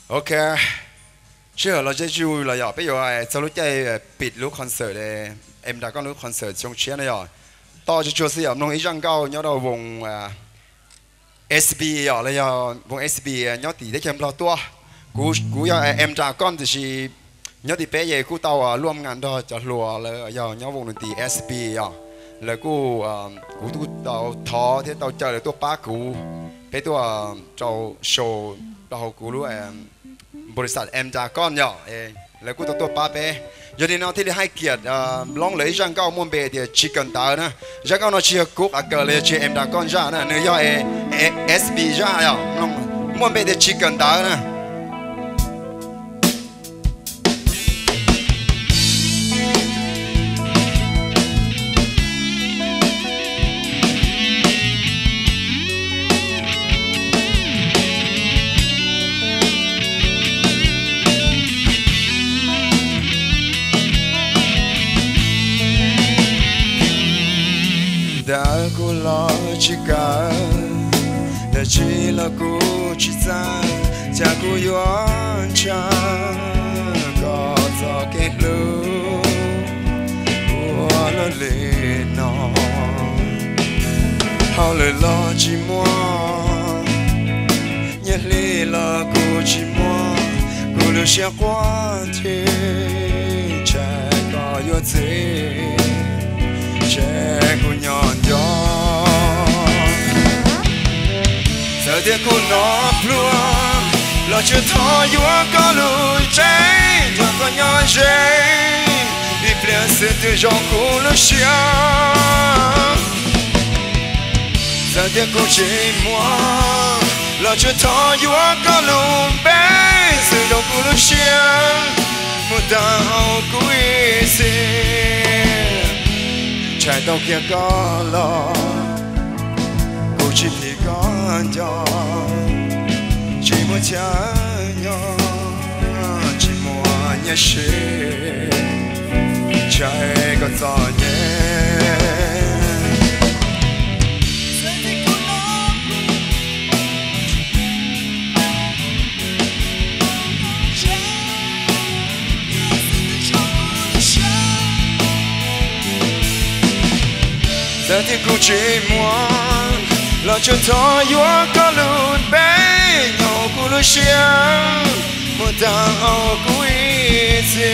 OK，之後เราจะอยู่เราอยากไปอยู่จะรู้ใจปิดรู้คอนเสิร์ตเลยดาก็รู้คอนเสิร์ตช่วงเช้านะอยากต่อจะชัวร์สิอยากน้องอีจังเก้าย้อนเราวงSB อยากเลยอยากวง SB ย้อนตีได้เข้มเราตัวกูอยากดาก้อนจะชีย้อนตีเป๊ะเย่กูเตาร่วมงานดอจะรัวเลยอยากย้อนวงดนตรี SB อยากแล้วกูตู้เตาท้อที่เตาเจอเลยตัวป้ากูไปตัวเจ้าโชว์เรากูรู้บริษัทดาก้อนย่อแล้วกูตัวป้าเป้ยอดน้องที่ได้ให้เกียรติลองเลยจังเก้ามวนเบเดียชิคกันตานะจังเก้าน้องเชียร์กุ๊กอักเกอร์เลยเชียร์ดาก้อนจ้านะเนื้อย่อSB จ้าย่อน้องมวนเบเดียชิคกันตานะกูรอชิกันแต่ชีละกูชิจานจากกูย้อนช้าก็จะเก็บรู้ว่าละเลยนอเขาเลยรอจิมัวยันเลยละกูจิมัวกูเลยเสียกว่าที่ใจก็ยัวเจกูย้อนย้อนเธอเดียวกูนอบพลัวเราจะทออยู่ก็รู้ใจเธอก็ย้อนใจอีเปลี่ยนเสียที่จงกูรู้เสียเธอเดียวกูชิมัวเราจะทออยู่ก็รู้เป็นสิ่งจงกูรู้เสียมุดเอากูอีเสียใช่ต้องเกี่ยวกับเรากูชิดที่ก่อนจอชิมัวเชยชิมัวเนี่ยเชใช่ก็ตอนเนี่ยแต่ที่กูชิมัวเราจะทออยู่ก็ลุ้นเบ้เอากูรู้เชียงมุดเอากูอีเจ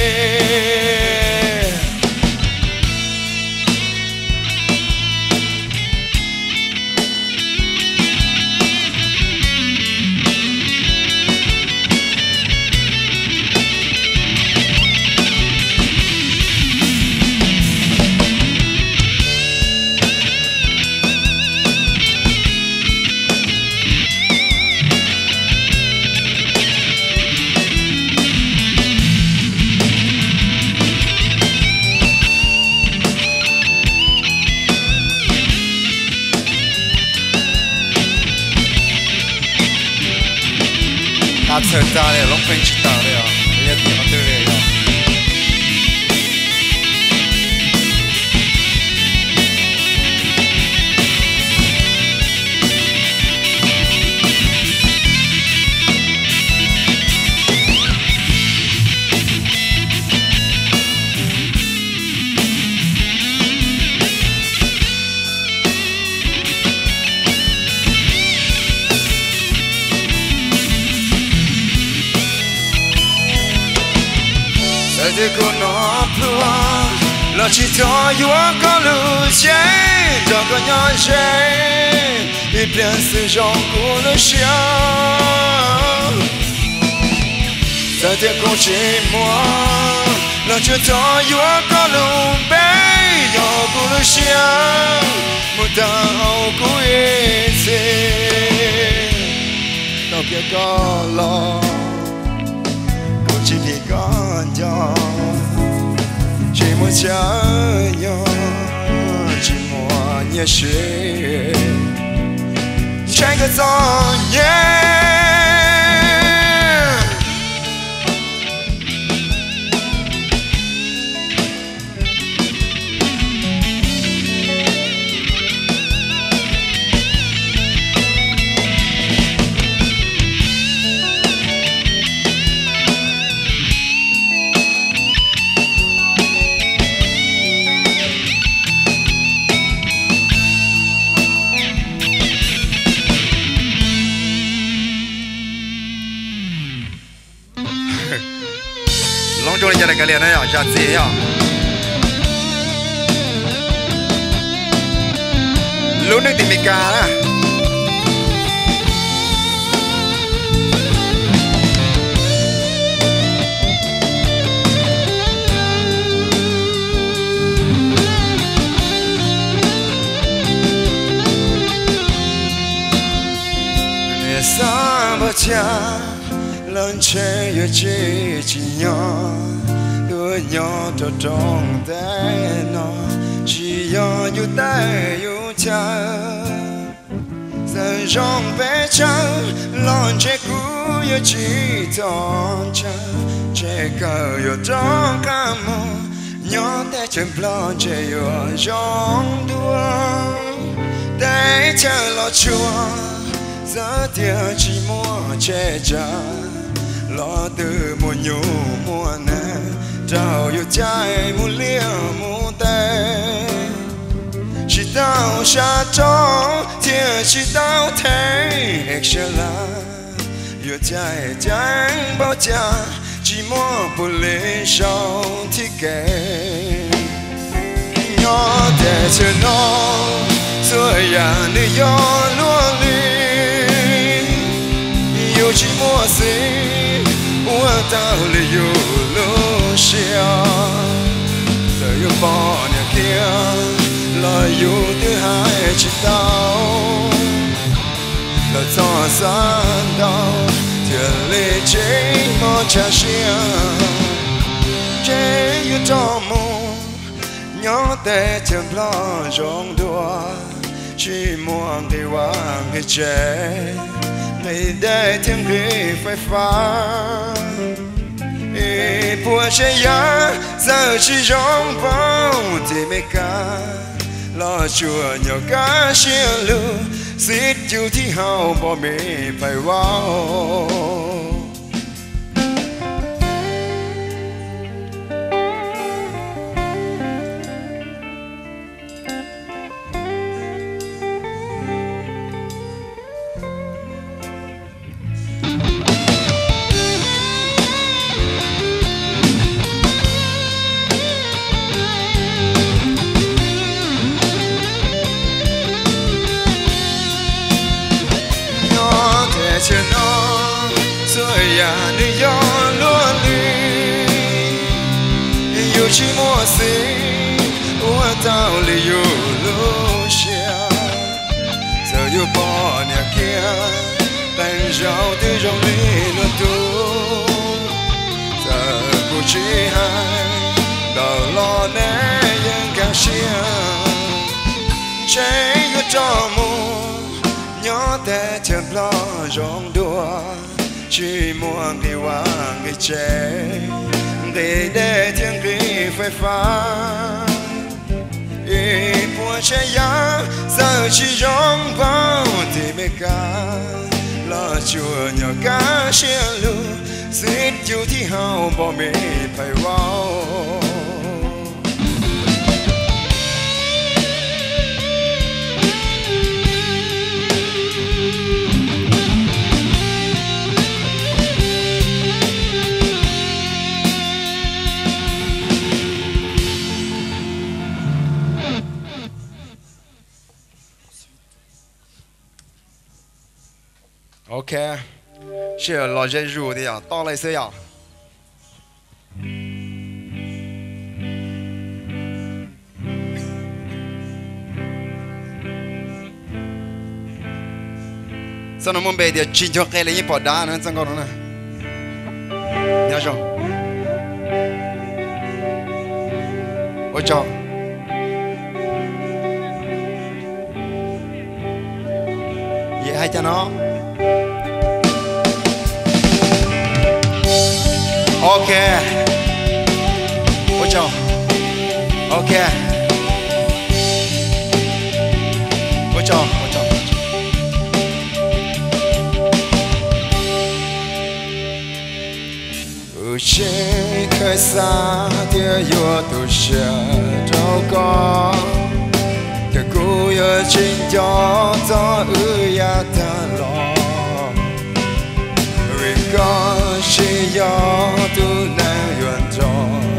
大车大的，龙飞去大的呀，人家地方对的呀。这个那普啊，老起头有个路线，这个鸟线，一边是上古的香，在这个寂寞，老起头有个路北，有古的香，不当古一次，到别个了。chỉ vì con cho chỉ muốn chơi nhau chỉ muốn nhớ chuyện trái cái gió nhé cái liền này à chả gì à lúc này thì mình cả đó sao cha lần chơi yêu chỉ nhỏ đôi nhỏ cho trong tay nó chỉ nhỏ yêu tay yêu cha giờ trong bé cha lon chơi cũ yêu chỉ tròn cha chơi cờ yêu trong cam nhỏ tay chân lon chơi yêu trong đua tay cha lo chua giờ tia chỉ mua che cha lo từ mùa nhủ mùa nè trao yêu trái mùa lia mùa tê chỉ tao xa cho tia chỉ tao thấy extra yêu trái trắng bao cha chỉ mua bù lê sau thì kể nhỏ để cho nó rồi à nơi gió lúa yêu chỉ mua gì mua tao là yêu lúa xia giờ yêu bỏ nhà kia là yêu thứ hai chỉ tao là gió gian đau thiệt lệ chế mò cha xia chế yêu cho mù nhỏ té chân lo rong đua chỉ muốn đi qua cái chế ngày đây tiếng cười phai pha bùa chơi giá giờ chỉ rong vào thì mấy cá lo chùa nhỏ cá chia lư xít chiều thì hao bỏ mẹ phải vào cho nó rồi à nơi gió lúa yêu chỉ mua gì mua tao là yêu lúa xia giờ yêu bỏ nhà kia tay rau từ trong ly luôn tu giờ cô chỉ hai đầu lo nè những càng xia cháy yêu cho mù nhỏ té chân lo rong đua chỉ muốn đi qua người trẻ để tiếng cười phai pha bùa chơi giá giờ chỉ rong vào thì mấy cá lo chùa nhỏ cá chia lư xít chiều thì hao bỏ mẹ phải vào OK 是老人入的呀到了是呀sao nó muốn về thì chỉ cho cái này bỏ đá nữa chẳng có nữa nhớ chưa ôi chào vậy hay cho nó OK ôi chào OK ôi chào trên khơi xa tia yêu tu sửa đâu có cái cú yêu trên gió gió ya ta lo vì có chỉ gió tu nàng yuan cho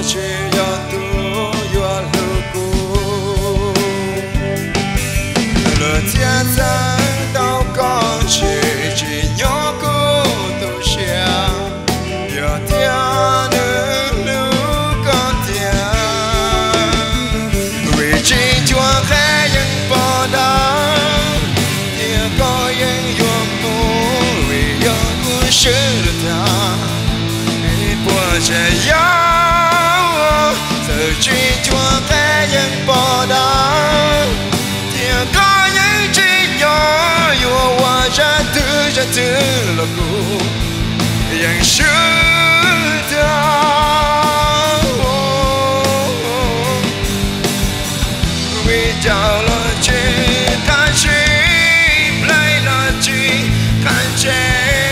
chỉ yo tu yo lu cu lỡ thiên giang tao con chỉ nhỏ cô tu xia yo thiên nữ con thiên vì chỉ chúa khẽ những bỏ đá thiên có những yo mu vì yo cu sư ta bùa trẻ gió giờ chỉ chúa khẽ những bỏ đá thiên có những chỉ nhỏ yo hoa ra thứ là cô yang sư ta vì chào là chỉ can chỉ lại là chỉ can chế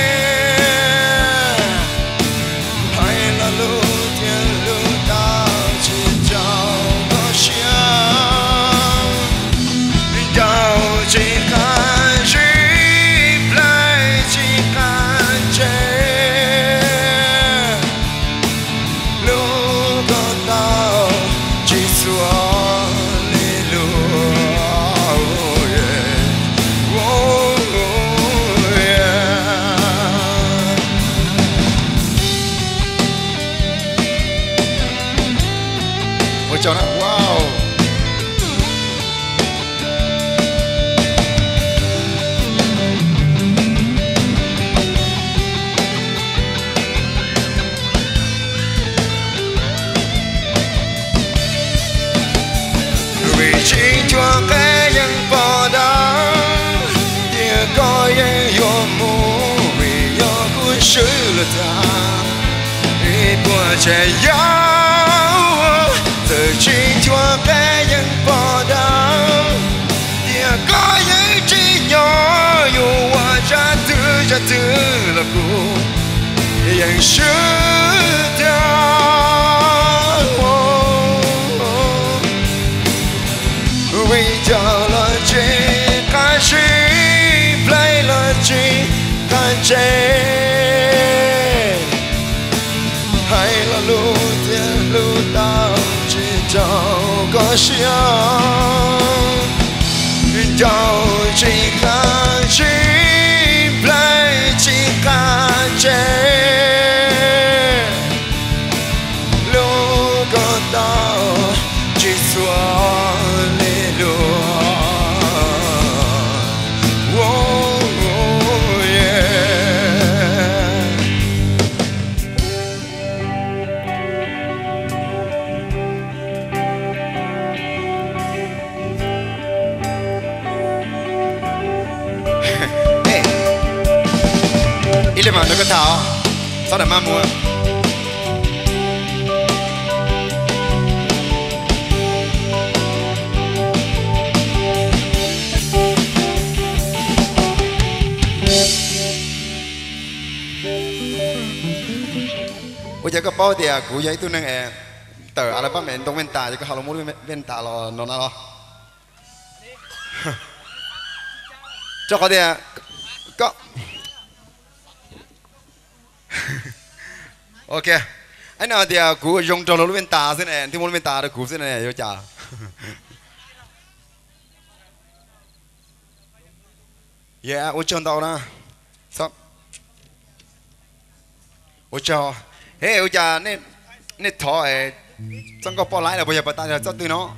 hay là lưu thiên lưu ta chỉ chào có xiang chào chỉ can chỉ lại chỉ can chế lưu có tao chỉ xóa lê lưu ôi cho nó wow vì chính chúa cái những bỏ đá địa có những yo mu vì yo cuốn sứ là ta vì của trẻ gió giờ chính chúa cái những bỏ đá địa có những chỉ nhỏ yo hoa ra thứ là cô yang sư ta vì chờ là chỉ can sĩ play là chỉ can chế hay là lưu thiên lưu tao chỉ cho có xiang cho chỉ can sĩ play chỉ can chế lưu có tao chỉ xóa ile mà nó có thảo sao để mà mua ôi giờ có bao tiền cũ giấy tôi nâng tờ album mình đông bên tà chứ có hào muốn bên tà là nó nào cho có tiền có ok anh nào thì cũ dùng cho nó bên tà thế này thì muốn bên tà được cũ thế này cho chả yeah ôi chân tao nè sao ôi cho hey ôi chà nên thọ chẳng có bỏ lái là bây giờ bà ta cho tôi nó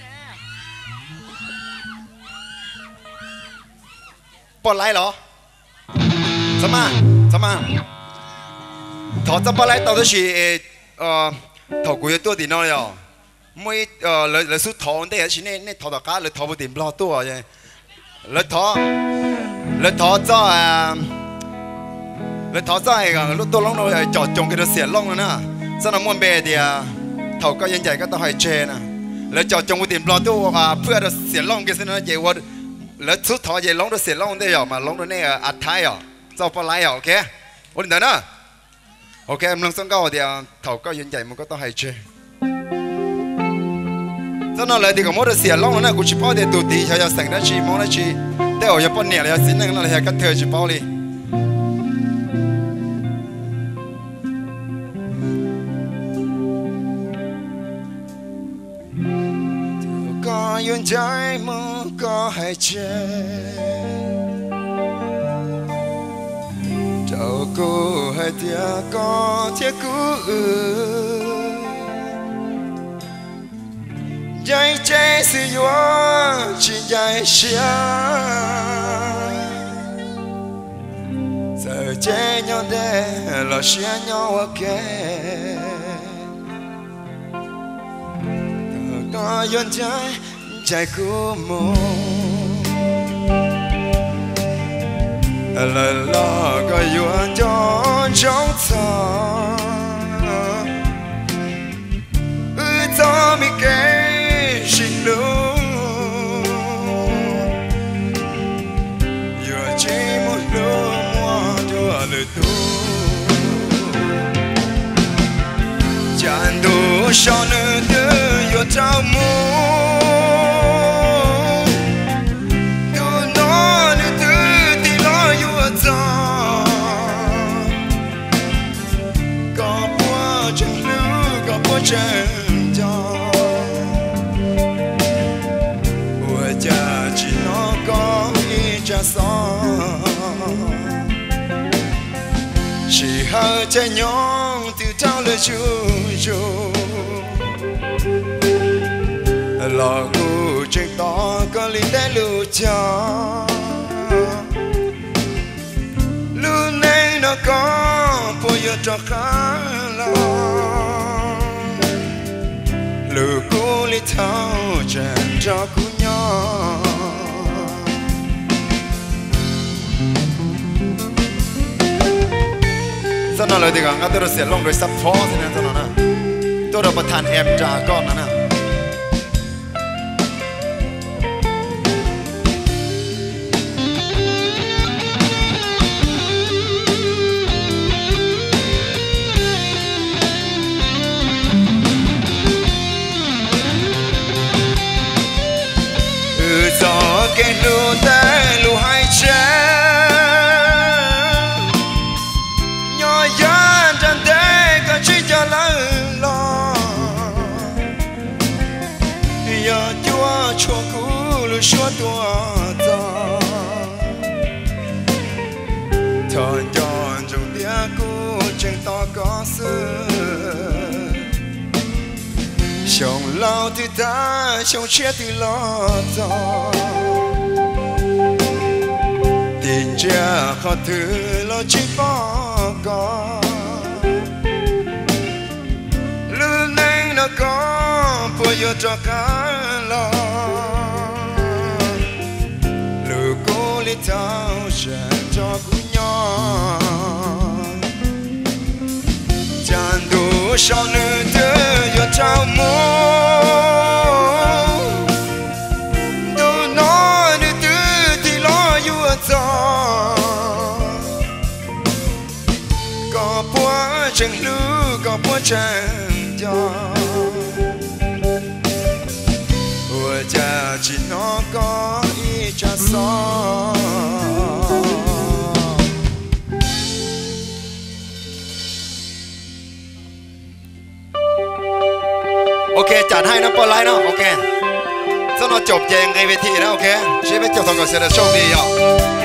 bỏ lái đó sao mà thọ cho bỏ lái tao đó chỉ thọ của tôi thì nó rồi mới lấy số thọ đây chỉ nên thọ đó cá lấy thọ một điểm lo tôi rồi lấy thọ cho lấy thọ cho lúc tôi lông rồi chọn trồng cái đó xẻ lông rồi nè sau đó muốn bè thì thầu có nhân giải có tao hay chê nè lấy chọn trồng một điểm lo tôiเพื่อ đó xẻ lông cái xin nó vậyว่าlấy chút thọ vậy lông đó xẻ lông đây rồi mà lông đó này ăn thái rồi cho vào lại rồi ok ổn định đó ok em lông xong câu thì thầu có nhân giải mà có tao hay chê sau đó lại thì có một cái xẻ lông nó cũng chỉ bao để tụt đi cho sành đó chỉ mong nó chỉแต่ở Japanเนี่ยเลยสิ่งนึงเราเห็นกันเธอจีบเอาเลย có yên trái mơ có hay chết cháu cô hay tia có thiết cũ dây chế sự yếu chỉ dây xia giờ chế nhau để lo xia nhau ok có yên trái trái của mồ lời lo có yên cho trong thở cho mi kể xin lỗi giờ chỉ một lúc mua cho lời tu chẳng đủ cho nữa đưa yo trao mua đưa nó nữa từ thì lo yo trao có bữa chẳng lưu có bữa chẳng cho ủa cha chỉ nó có ý cha son chỉ hơi trái nhon từ trao lời chú lò cụ trên to có linh để lưu cho lưu này nó có bồi dưỡng cho khá lo lưu cụ li thao chèn cho cụ nhỏ sao nào lời thì càng tôi sẽ lông rồi sắp phó thế này sao nào nè tôi đã bật than em trả con nè gió cây lù té lù hai chân nhỏ giá chân té cả chỉ cho lỡ lo giờ chúa chúa cũ lù chúa tua gió thời giòn trong tia cũ trên to có xưa chồng lao thì ta chồng chết thì lo cho tình cha khó thứ lo chỉ bỏ có lưu này nó có bồi dưỡng cho cả lo lưu cố lý thao chèn cho cú nhỏ chẳng đủ sao nữa đưa cho trao mua đủ nói nữa từ thì lo yêu cho có bữa chẳng lưu có bữa chẳng cho ủa cha chỉ nó có ý cha son โอเคจัดให้นะปอไลน์เนาะโอเคสำหรับจบเพลงในเวทีนะโอเคชีวิตจบทองกับเสด็จโชคดีอ่ะ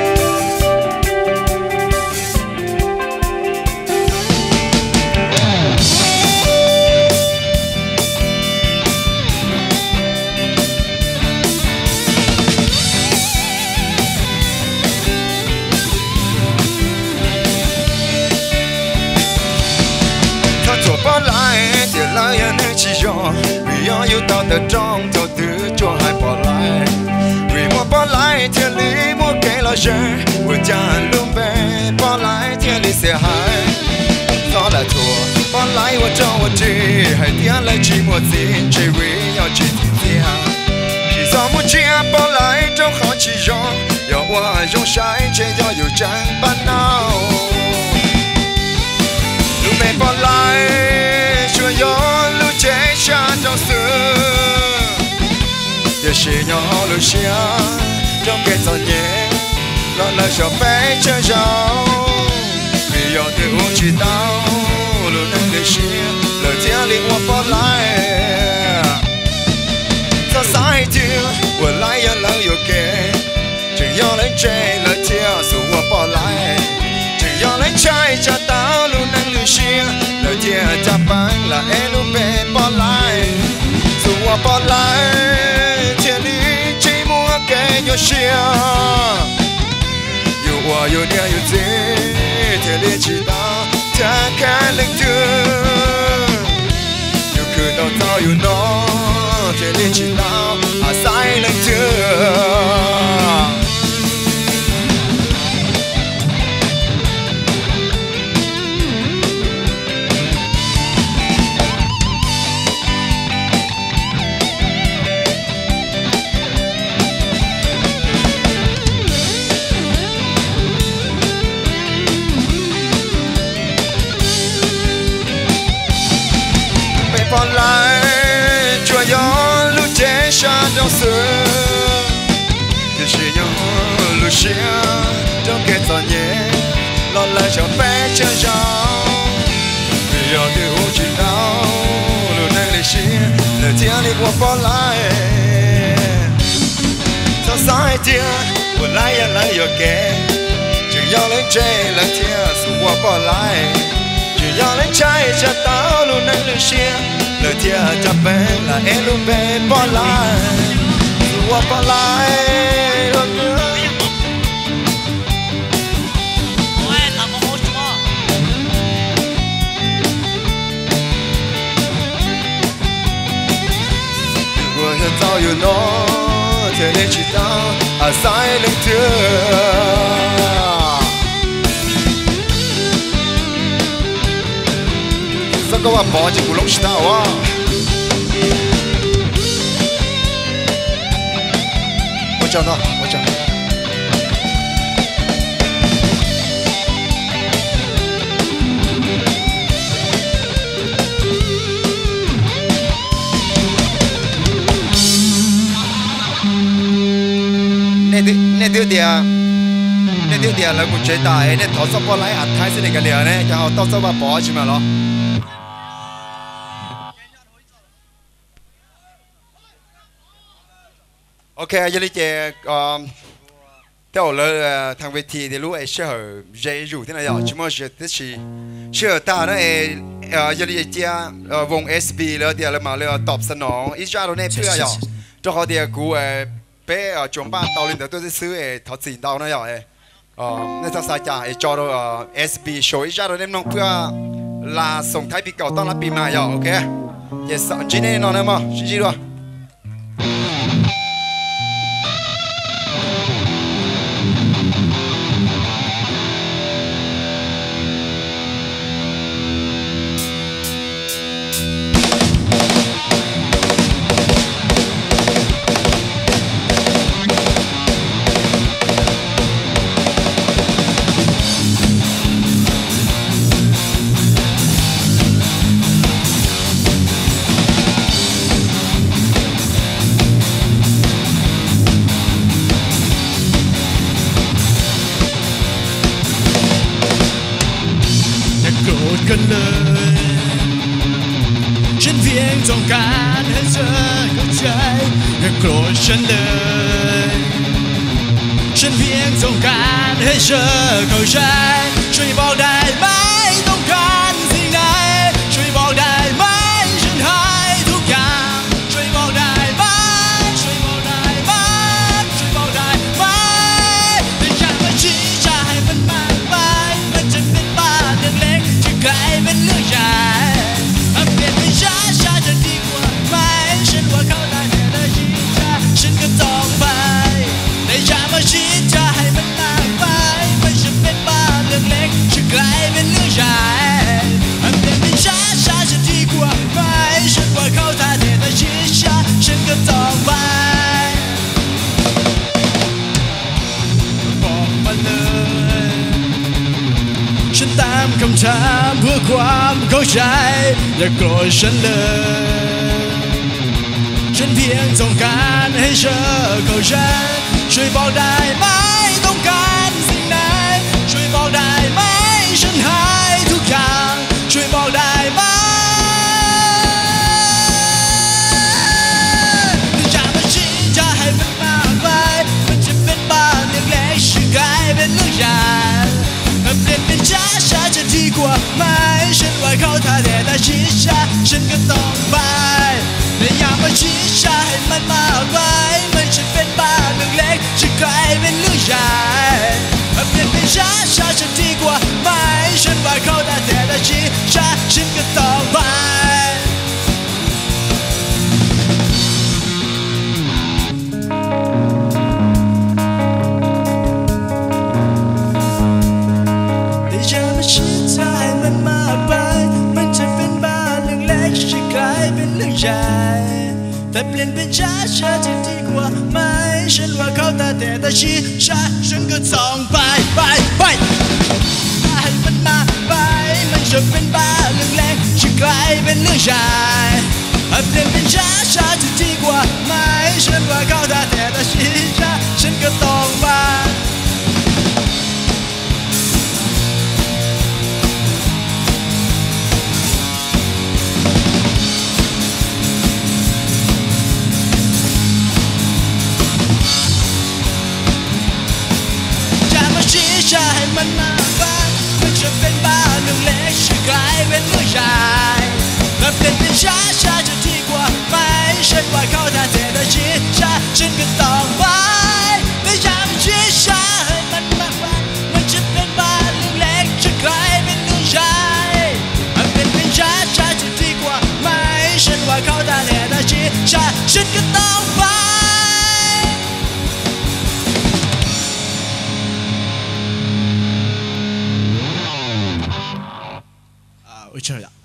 ถ้าจบปอไลน์เดี๋ยวไล่ยันให้ชียอvì do yêu tao từ trong thầu tứ cho hai bỏ lại vì mua bỏ lại thiên lý mua cái lo chơi vừa cha luôn về bỏ lại thiên lý sẽ hại đó là thua bỏ lại vừa trong vừa chỉ hay thiên lại chỉ một gì chỉ vì nhau chỉ thiên chỉ do muốn chia bỏ lại trong khó chỉ do yêu qua dùng sai chỉ do yêu chẳng ban nào lúc mẹ bỏ lại chưa do lúc chế cha trong xưa giờ chỉ nhỏ lúc xia trong cái gió nhẹ lo lời cho bé chơi giàu vì yêu từ uống chỉ tao lúc nâng để xia lời tiếng linh hoa bỏ lại sao sai chưa 我来呀来又给，只要来追了天是我不来，只要来追着道路能旅行，了天加班了一路被不来，是我不来，天里寂寞给有些，有我有你有你，天里知道天看冷的。到早有孬，天里知道啊，晒冷着。跑来，就要路接下到死，就是要路线，就给早年，老来就被牵上，不要对我知道，路能离心，那天里我跑来，早上一点，我来呀来又给，只要能追了天，是我跑来。只要能踩着道路能旅行，了天加班了一路被波来，是我波来。如果早有侬，天里知道啊，晒冷的。这个我包起古龙石头啊！我讲到，我讲。那丢点了，我觉得哎，那头上包来啊，太是那个了呢，然后到时候把包起来了。OK， giờ đi chơi theo là thằng Việt thì lúc ấy sẽ ở dây rủ thế này rồi, chúng ta sẽ ở ta đó giờ đi chơi vùng SB là thì là mà là top sân nó ít ra đó này bây giờ cho họ thì cú bé ở trường ban tàu lên tới tôi sẽ xứ thọ xỉn tàu nó rồi nên ta sai trả cho đó SB show ít ra đó nên nó bây làส่งท้ายปีเก่าต้อนรับปีใหม่rồi, OK, yes, chỉ nên nó này mà, chỉ rồi. Cần lời trên viên trong cát hết giờ không cháy ngược rồi chân lời trên viên trong cát hết giờ không cháy truy vào đài mãiต้องการสิ่งใดช่วยบอกได้ไหมฉันให้ทุกอย่างช่วยบอกได้ไหมช่วยบอกได้ไหมช่วยบอกได้ไหมแต่อยากมาชี้จะให้มันมากไปมันจะเป็นบ้าเรื่องเล็กกลายเป็นเรื่องใหญ่เปลี่ยนไปช้าจะดีกว่าไหมฉันว่าเขาได้แต่ละชี้ช้าฉันก็ต้องไปแต่อย่ามาชี้จะให้มันมากไปไม่ใช่เป็นบ้าเรื่องเล็กจะกลายเป็นเรื่องใหญ่เปลี่ยนไปช้าจะดีกว่าไหมฉันว่าเขาได้แต่ละชี้ช้าฉันก็ต้องไปบอกมาเลยฉันตามคำถามเพื่อความเข้าใจอย่าโกรธฉันเลยฉันเพียงต้องการให้เธอเข้าใจช่วยบอกได้ไหมต้องการสิ่งไหนช่วยบอกได้ไหมฉันให้ทุกอย่างช่วยบอกได้ไหมอย่ามาชี้จะให้มันฉันก็ต้องไปแต่อย่ามาชี้ชาให้มันมากไปมันฉันเป็นบ้าเรื่องเล็กจะกลายเป็นเรื่องใหญ่เปลี่ยนเป็นช้าฉันดีกว่าไหมฉันว่าเขาได้แต่ชี้ชาฉันก็ต้องไปอย่ามาชี้ชาให้มันมากไปมันจะเป็นบ้าเรื่องเล็กจะกลายเป็นเรื่องใหญ่แต่เปลี่ยนเป็นช้าจะดีกว่าไหมฉันว่าเขาแต่ชี้ชาฉันก็ต้องไปให้มันมาไปมันจะเป็นบ้าเรื่องเล็กจะกลายเป็นเรื่องใหญ่เปลี่ยนเป็นช้าจะดีกว่าไหมฉันว่าเขาแต่ชี้ชาฉันก็ต้องไปจะให้มันมากไปมันจะเป็นบ้าเรื่องเล็กจะกลายเป็นเรื่องใหญ่และเปลี่ยนเป็นช้าจะดีกว่าไหมฉันว่าเขาแต่ชี้ชาฉันก็ต้องไปแต่อย่ามาชี้ชาให้มันมากไปมันจะเป็นบ้าเรื่องเล็กจะกลายเป็นเรื่องใหญ่และเปลี่ยนเป็นช้าจะดีกว่าไหมฉันว่าเขาแต่ชี้ชาฉันก็ต้องไป我这样。